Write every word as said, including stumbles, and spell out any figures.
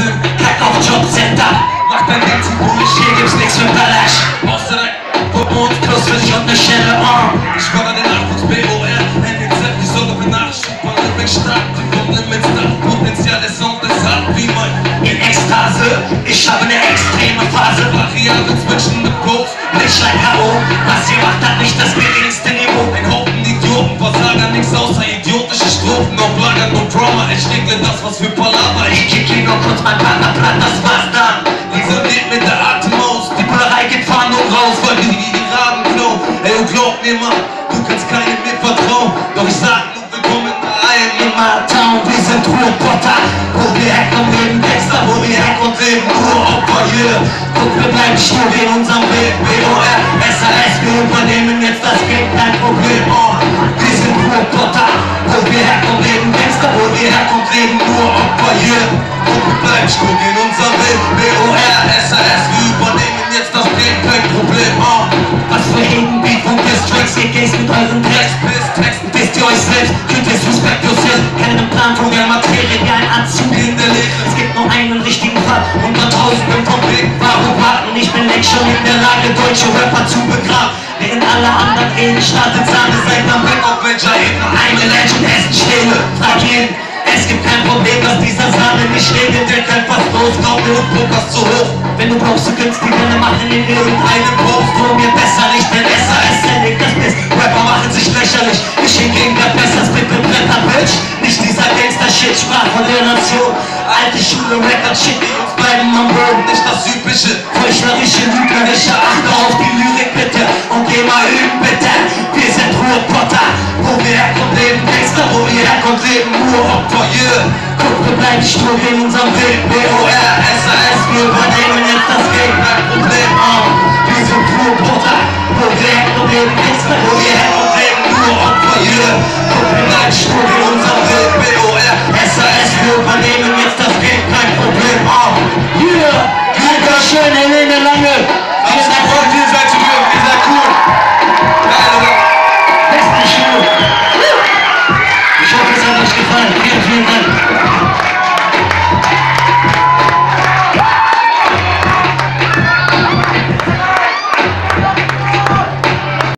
sind, Hack auf Jobcenter. Mach dein Ding zu ruhig, hier gibt's nix für Balasch. Außer dein und plus für dich und ne Schelle, uh. Ich fördere den Nachwuchs B O R, N D Z, die Sonne benachrichtigbar, Lyric stark, die vom Limits da, Potenzial der Sound ist hart wie mein in Ekstase. Ich habe ne extreme Phase, variable zwischen mit Groove, nicht like K O. Was ihr macht, hat nicht das geringste Niveau. Ein Haufen Idioten, Versager, nix außer idiotische Strophen, no Blagger, no Drama. Ich regle das, was für Palaver. Ich kick hier nur kurz mein Partner platt, das war's dann. Dieser Lied mit der Atem aus, die Bullerei geht fahren und raus, weil die die Raben klauen. Ey, du glaub mir mal, du kannst keinem mir vertrauen. Doch ich sag nur willkommen ein in my town. Wir sind Ruhrpotter, wo wir herkommen, leben Texter, wo wir herkommen, leben nur Opfer, yeah. Guck, wir bleiben stur in unserem Weg, B O R, S A S, wir übernehmen jetzt das Game, kein Problem, oh. Wir sind Ruhrpotter, wo wir herkommen, leben Texter, wo wir herkommen, leben nur Opfer, yeah. Guck, wir bleiben stur in unserem Weg, B O R, S A S, wir übernehmen jetzt das Game, kein Problem, oh. Was für Beat von Distracks, ihr Gays mit euren Text, Texten, wisst ihr euch selbst, könnt ihr suspect yourself, keinen Plan von der Materie, wie ein Anzug in der Lehre. Es gibt nur einen richtigen Fall, unter tausenden vom Weg. Warum warten? Ich bin längst schon in der Lage, deutsche Rapper zu begraben. Während alle anderen Ehen startet, Sahne seid am Back auf Major Ebene. Eine Legend, Essen, Stille, frag jeden. Es gibt kein Problem, dass dieser Sahne nicht redet, der kennt was los, glaub mir, du pokerst zu hoch. Wenn du brauchst, du kannst die Welle machen in irgendeinem Post, wo mir besser nicht, denn S A S sendet das Biss. Rapper machen sich lächerlich, ich hingegen grad besser, spit mit Bretter, Bitch. Nicht dieser Gangster-Shit, Sprach von der Nation. Alte Schule, Record-Shit, die uns bleiben am Boden, nicht das übliche. Heuchlerische, lügnerische, achte auf die Lyrik bitte und geh mal üben, bitte. Wir sind Ruhrpotter, wo wir herkommen, leben Gangster, wo wir herkommen, leben nur Opfer, yeah. Guck, wir bleiben stur in unserem Weg, B O R, S A S, wir übernehmen jetzt das Game, kein Problem, oh. Wir sind Ruhrpotter, wo wir herkommen, leben Gangster, wo wir herkommen, leben nur Opfer, yeah. Guck, wir bleiben stur in unserem Weg, B O R, S A S, wir übernehmen jetzt das Game, kein Problem, oh. Yeah, Dankeschön, Helene Lange.